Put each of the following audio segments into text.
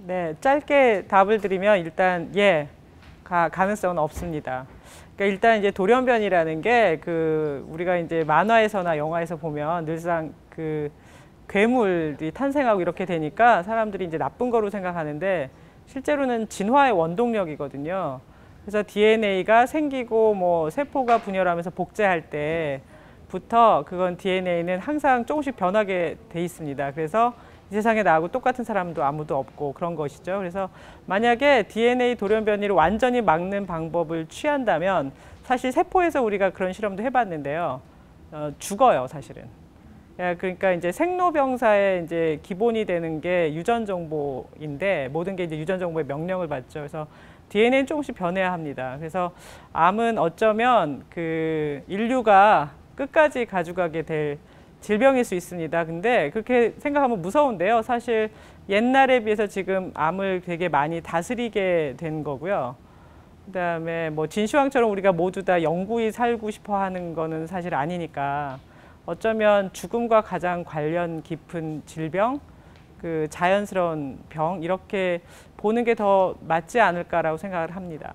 네, 짧게 답을 드리면 일단 가능성은 없습니다. 그러니까 일단 이제 돌연변이라는 게 우리가 이제 만화에서나 영화에서 보면 늘상 괴물이 탄생하고 이렇게 되니까 사람들이 이제 나쁜 거로 생각하는데 실제로는 진화의 원동력이거든요. 그래서 DNA가 생기고 뭐 세포가 분열하면서 복제할 때부터 그건 DNA는 항상 조금씩 변하게 돼 있습니다. 그래서 이 세상에 나하고 똑같은 사람도 아무도 없고 그런 것이죠. 그래서 만약에 DNA 돌연변이를 완전히 막는 방법을 취한다면 사실 세포에서 우리가 그런 실험도 해봤는데요. 죽어요, 사실은. 그러니까 이제 생로병사의 이제 기본이 되는 게 유전 정보인데 모든 게 이제 유전 정보의 명령을 받죠. 그래서 DNA는 조금씩 변해야 합니다. 그래서 암은 어쩌면 인류가 끝까지 가져가게 될 질병일 수 있습니다. 근데 그렇게 생각하면 무서운데요. 사실 옛날에 비해서 지금 암을 되게 많이 다스리게 된 거고요. 그다음에 뭐 진시황처럼 우리가 모두 다 영구히 살고 싶어 하는 거는 사실 아니니까 어쩌면 죽음과 가장 관련 깊은 질병, 자연스러운 병 이렇게 보는 게 더 맞지 않을까라고 생각을 합니다.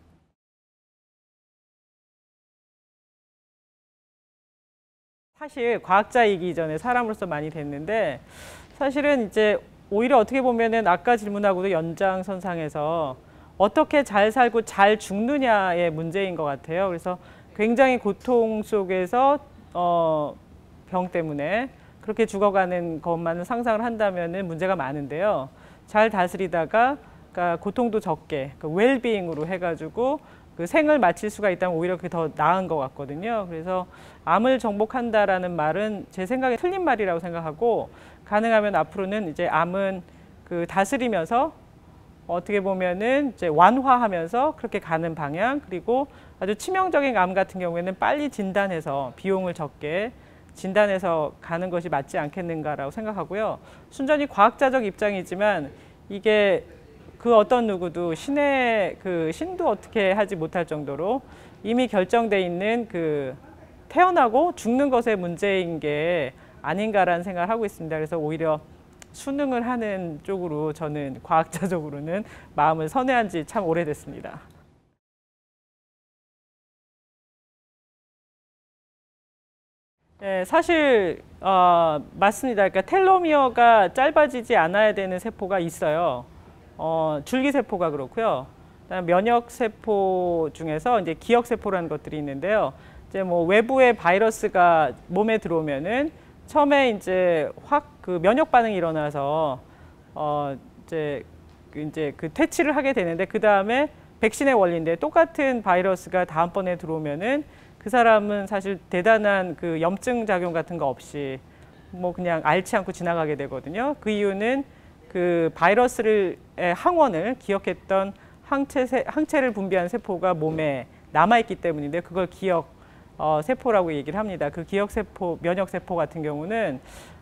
사실 과학자이기 전에 사람으로서 많이 됐는데 사실은 이제 오히려 어떻게 보면은 아까 질문하고도 연장선상에서 어떻게 잘 살고 잘 죽느냐의 문제인 것 같아요. 그래서 굉장히 고통 속에서 병 때문에 그렇게 죽어가는 것만을 상상을 한다면은 문제가 많은데요. 잘 다스리다가 그러니까 고통도 적게 웰비잉으로 해가지고 생을 마칠 수가 있다면 오히려 그게 더 나은 것 같거든요. 그래서 암을 정복한다라는 말은 제 생각에 틀린 말이라고 생각하고 가능하면 앞으로는 이제 암은 다스리면서 어떻게 보면은 이제 완화하면서 그렇게 가는 방향 그리고 아주 치명적인 암 같은 경우에는 빨리 진단해서 비용을 적게 진단해서 가는 것이 맞지 않겠는가라고 생각하고요. 순전히 과학자적 입장이지만 이게 어떤 누구도 신도 어떻게 하지 못할 정도로 이미 결정돼 있는 태어나고 죽는 것의 문제인 게 아닌가라는 생각을 하고 있습니다. 그래서 오히려 수능을 하는 쪽으로 저는 과학자적으로는 마음을 선회한 지 참 오래됐습니다. 네, 사실 맞습니다. 그러니까 텔로미어가 짧아지지 않아야 되는 세포가 있어요. 줄기세포가 그렇고요. 그다음 면역세포 중에서 이제 기억세포라는 것들이 있는데요. 이제 뭐 외부의 바이러스가 몸에 들어오면은 처음에 이제 면역 반응이 일어나서 이제 퇴치를 하게 되는데 그 다음에 백신의 원리인데 똑같은 바이러스가 다음번에 들어오면은 그 사람은 사실 대단한 염증 작용 같은 거 없이 뭐 그냥 앓지 않고 지나가게 되거든요. 그 이유는 바이러스의 항원을 기억했던 항체를 분비하는 세포가 몸에 남아있기 때문인데 그걸 기억 세포라고 얘기를 합니다. 그 기억세포, 면역세포 같은 경우는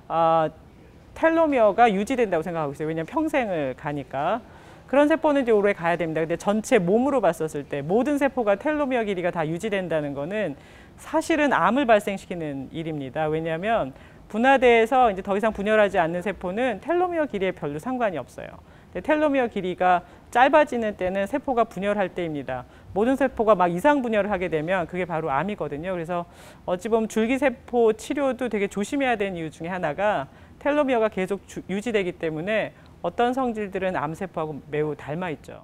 텔로미어가 유지된다고 생각하고 있어요. 왜냐하면 평생을 가니까. 그런 세포는 이제 오래 가야 됩니다. 근데 전체 몸으로 봤었을 때 모든 세포가 텔로미어 길이가 다 유지된다는 거는 사실은 암을 발생시키는 일입니다. 왜냐하면 분화돼서 이제 더 이상 분열하지 않는 세포는 텔로미어 길이에 별로 상관이 없어요. 근데 텔로미어 길이가 짧아지는 때는 세포가 분열할 때입니다. 모든 세포가 막 이상 분열을 하게 되면 그게 바로 암이거든요. 그래서 어찌 보면 줄기세포 치료도 되게 조심해야 되는 이유 중에 하나가 텔로미어가 계속 유지되기 때문에 어떤 성질들은 암세포하고 매우 닮아 있죠.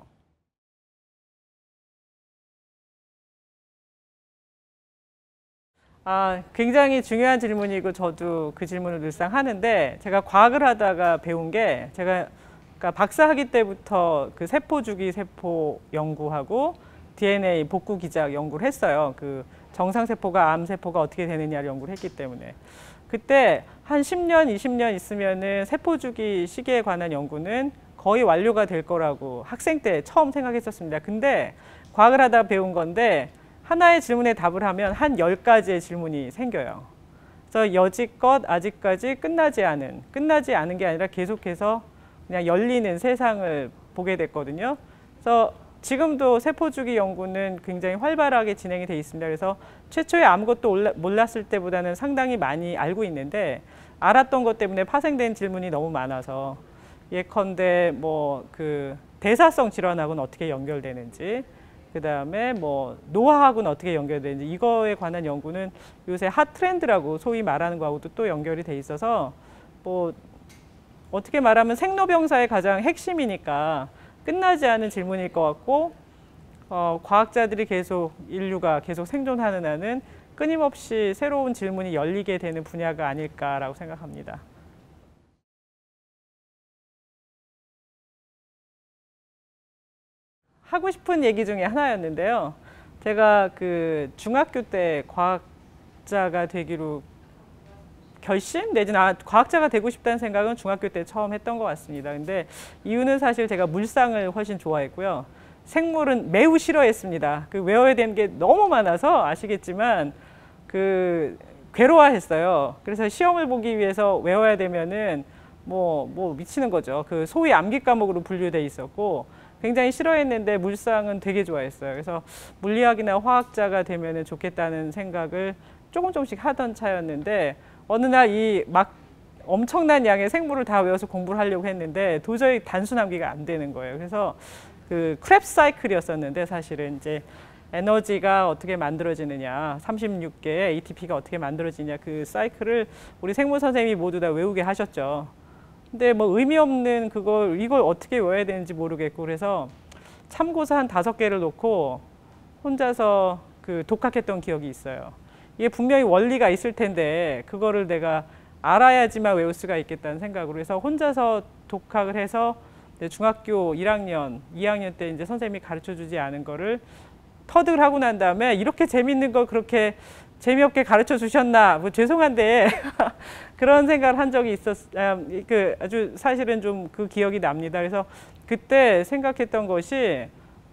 굉장히 중요한 질문이고 저도 그 질문을 늘상 하는데 제가 과학을 하다가 배운 게 그러니까 박사학위 때부터 세포주기 세포 연구하고 DNA 복구 기작 연구를 했어요. 정상세포가 암세포가 어떻게 되느냐를 연구를 했기 때문에. 그때 한 10년, 20년 있으면은 세포주기 시계에 관한 연구는 거의 완료가 될 거라고 학생 때 처음 생각했었습니다. 근데 과학을 하다 배운 건데 하나의 질문에 답을 하면 한 10가지의 질문이 생겨요. 그래서 여지껏 아직까지 끝나지 않은 게 아니라 계속해서 그냥 열리는 세상을 보게 됐거든요. 그래서 지금도 세포주기 연구는 굉장히 활발하게 진행이 돼 있습니다. 그래서 최초에 아무것도 몰랐을 때보다는 상당히 많이 알고 있는데 알았던 것 때문에 파생된 질문이 너무 많아서 예컨대 뭐 그 대사성 질환하고는 어떻게 연결되는지, 그 다음에 뭐 노화하고는 어떻게 연결되는지, 이거에 관한 연구는 요새 핫 트렌드라고 소위 말하는 거하고도 또 연결이 돼 있어서, 뭐 어떻게 말하면 생로병사의 가장 핵심이니까 끝나지 않은 질문일 것 같고, 과학자들이 계속, 인류가 계속 생존하는 한은 끊임없이 새로운 질문이 열리게 되는 분야가 아닐까라고 생각합니다. 하고 싶은 얘기 중에 하나였는데요. 제가 그 중학교 때 과학자가 되기로 결심 내지는 과학자가 되고 싶다는 생각은 중학교 때 처음 했던 것 같습니다. 근데 이유는 사실 제가 물상을 훨씬 좋아했고요. 생물은 매우 싫어했습니다. 그 외워야 되는 게 너무 많아서 아시겠지만 그 괴로워했어요. 그래서 시험을 보기 위해서 외워야 되면은 뭐 미치는 거죠. 그 소위 암기 과목으로 분류돼 있었고 굉장히 싫어했는데 물상은 되게 좋아했어요. 그래서 물리학이나 화학자가 되면은 좋겠다는 생각을 조금씩 하던 차였는데 어느 날 이 막 엄청난 양의 생물을 다 외워서 공부를 하려고 했는데 도저히 단순 암기가 안 되는 거예요. 그래서 그 크랩스 사이클이었었는데 사실은 이제 에너지가 어떻게 만들어지느냐, 36개의 ATP가 어떻게 만들어지냐, 그 사이클을 우리 생물 선생님이 모두 다 외우게 하셨죠. 근데 뭐 의미 없는 이걸 어떻게 외워야 되는지 모르겠고, 그래서 참고서 한 5개를 놓고 혼자서 그 독학했던 기억이 있어요. 이게 분명히 원리가 있을 텐데 그거를 내가 알아야지만 외울 수가 있겠다는 생각으로 해서 혼자서 독학을 해서 중학교 1학년, 2학년 때 이제 선생님이 가르쳐 주지 않은 거를 터득을 하고 난 다음에 이렇게 재밌는 걸 그렇게 재미없게 가르쳐 주셨나, 뭐 죄송한데 그런 생각을 한 적이 그 아주 사실은 좀 그 기억이 납니다. 그래서 그때 생각했던 것이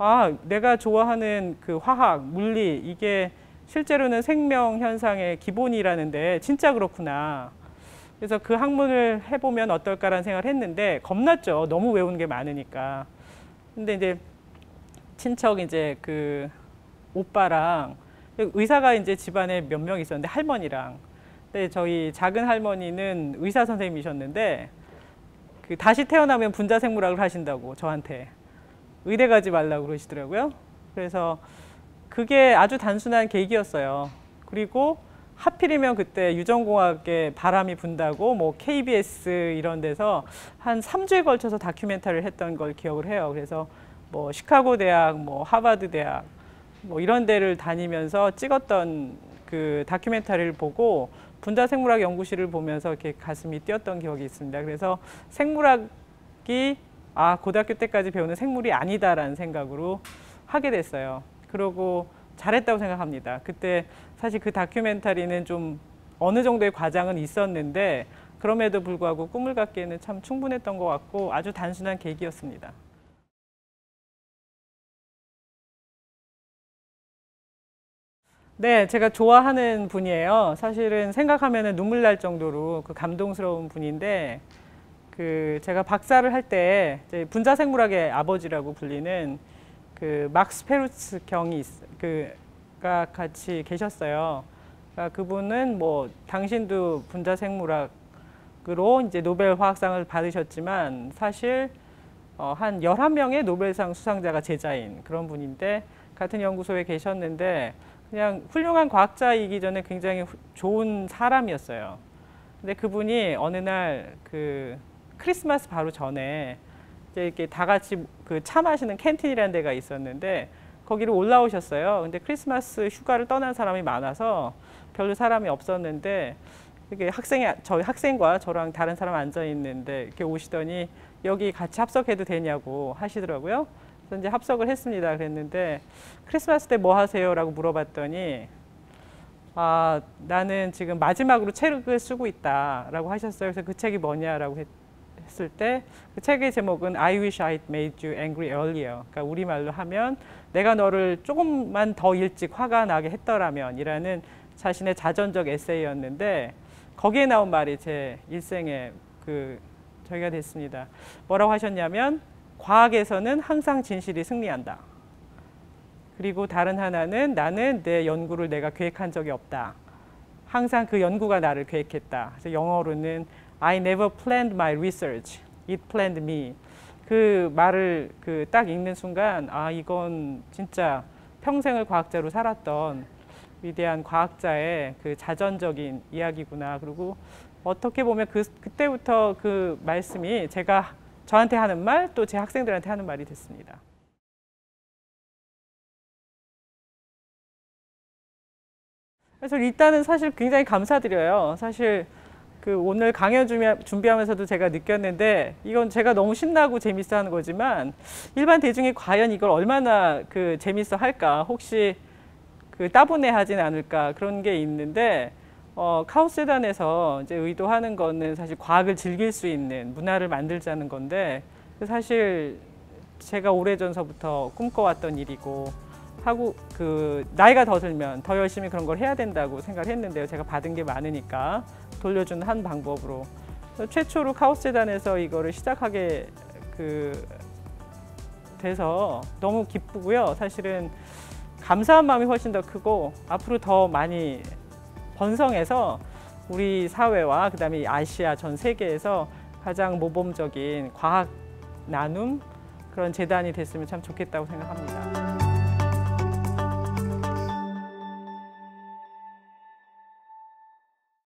내가 좋아하는 그 화학, 물리, 이게 실제로는 생명 현상의 기본이라는데 진짜 그렇구나. 그래서 그 학문을 해보면 어떨까라는 생각을 했는데 겁났죠. 너무 외우는 게 많으니까. 근데 이제 친척 이제 그 오빠랑 의사가 이제 집안에 몇 명 있었는데 할머니랑. 근데 저희 작은 할머니는 의사 선생님이셨는데 그 다시 태어나면 분자생물학을 하신다고 저한테 의대 가지 말라고 그러시더라고요. 그래서 그게 아주 단순한 계기였어요. 그리고 하필이면 그때 유전공학에 바람이 분다고 뭐 KBS 이런 데서 한 3주에 걸쳐서 다큐멘터리를 했던 걸 기억을 해요. 그래서 뭐 시카고 대학, 뭐 하버드 대학 뭐 이런 데를 다니면서 찍었던 그 다큐멘터리를 보고 분자생물학 연구실을 보면서 이렇게 가슴이 뛰었던 기억이 있습니다. 그래서 생물학이 고등학교 때까지 배우는 생물이 아니다라는 생각으로 하게 됐어요. 그러고 잘했다고 생각합니다. 그때 사실 그 다큐멘터리는 좀 어느 정도의 과장은 있었는데 그럼에도 불구하고 꿈을 갖기에는 참 충분했던 것 같고 아주 단순한 계기였습니다. 네, 제가 좋아하는 분이에요. 사실은 생각하면 눈물 날 정도로 그 감동스러운 분인데 그 제가 박사를 할 때 분자생물학의 아버지라고 불리는 그 막스 페루츠 경이 그가 같이 계셨어요. 그러니까 그분은 뭐 당신도 분자생물학으로 이제 노벨 화학상을 받으셨지만 사실 한 11명의 노벨상 수상자가 제자인 그런 분인데 같은 연구소에 계셨는데 그냥 훌륭한 과학자이기 전에 굉장히 좋은 사람이었어요. 근데 그분이 어느 날 그 크리스마스 바로 전에 이제 이렇게 다 같이 그 차 마시는 캔틴이라는 데가 있었는데 거기로 올라오셨어요. 근데 크리스마스 휴가를 떠난 사람이 많아서 별로 사람이 없었는데 이렇게 저희 학생과 저랑 다른 사람 앉아 있는데 이렇게 오시더니 여기 같이 합석해도 되냐고 하시더라고요. 그래서 이제 합석을 했습니다. 그랬는데 크리스마스 때 뭐 하세요? 라고 물어봤더니 나는 지금 마지막으로 책을 쓰고 있다라고 하셨어요. 그래서 그 책이 뭐냐라고 했을 때 그 책의 제목은 I wish I'd made you angry earlier. 그러니까 우리말로 하면 내가 너를 조금만 더 일찍 화가 나게 했더라면 이라는 자신의 자전적 에세이였는데 거기에 나온 말이 제 일생의 저희가 됐습니다. 뭐라고 하셨냐면 과학에서는 항상 진실이 승리한다. 그리고 다른 하나는 나는 내 연구를 내가 계획한 적이 없다. 항상 그 연구가 나를 계획했다. 그래서 영어로는 I never planned my research. It planned me. 그 말을 그 딱 읽는 순간 아 이건 진짜 평생을 과학자로 살았던 위대한 과학자의 그 자전적인 이야기구나. 그리고 어떻게 보면 그때부터 그 말씀이 제가 저한테 하는 말, 또 제 학생들한테 하는 말이 됐습니다. 그래서 일단은 사실 굉장히 감사드려요. 사실 그 오늘 강연 준비하면서도 제가 느꼈는데 이건 제가 너무 신나고 재밌어 하는 거지만 일반 대중이 과연 이걸 얼마나 그 재밌어 할까, 혹시 그 따분해 하진 않을까, 그런 게 있는데 카오스단에서 이제 의도하는 거는 사실 과학을 즐길 수 있는 문화를 만들자는 건데, 사실 제가 오래전서부터 꿈꿔왔던 일이고 하고 그 나이가 더 들면 더 열심히 그런 걸 해야 된다고 생각을 했는데요. 제가 받은 게 많으니까 돌려주는 한 방법으로 최초로 카오스단에서 이거를 시작하게 돼서 너무 기쁘고요. 사실은 감사한 마음이 훨씬 더 크고 앞으로 더 많이 번성해서 우리 사회와 그다음에 아시아 전 세계에서 가장 모범적인 과학 나눔 그런 재단이 됐으면 참 좋겠다고 생각합니다.